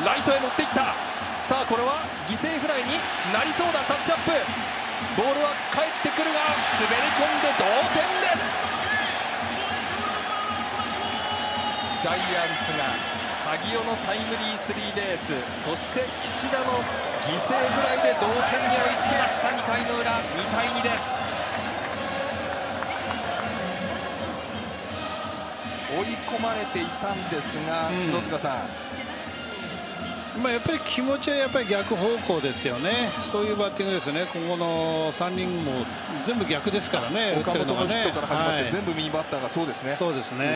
ライトへ持っていった。さあこれは犠牲フライになりそうだ。タッチアップ、ボールは返ってくるが滑り込んで同点です。ジャイアンツが萩尾のタイムリースリーベース、そして岸田の犠牲フライで同点に追いつきました。2回の裏、2対2です。追い込まれていたんですが、篠塚さん、 やっぱり気持ちはやっぱり逆方向ですよね。そういうバッティングですよね。ここの3人も全部逆ですからね。 岡本のヒットから始まって、 はい、 全部右バッターがそうですね。 そうですね。